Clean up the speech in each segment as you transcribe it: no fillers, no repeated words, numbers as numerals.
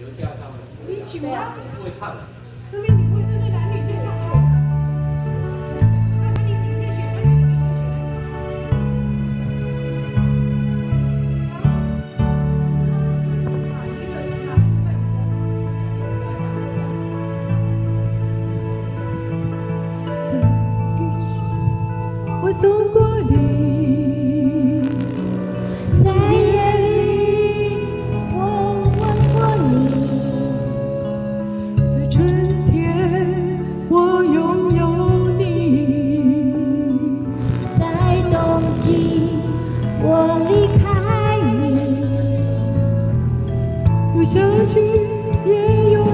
有加上了。 你酒啊？ 不会唱。 说明你不会是那男女对唱啊。那你在选，那你这是哪一个？哪一个在你这？我送过你，在夜里我吻过你，在春天我拥有你，在冬季我离开你，有相聚也有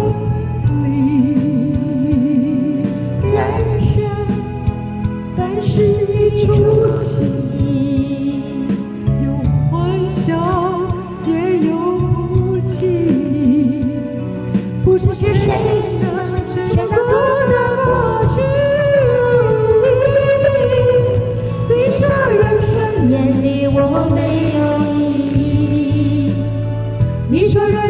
离，人生本是一出戏，有欢笑也有泣，不知是谁能承担我的过去。闭上人生眼里我没有意义，你说人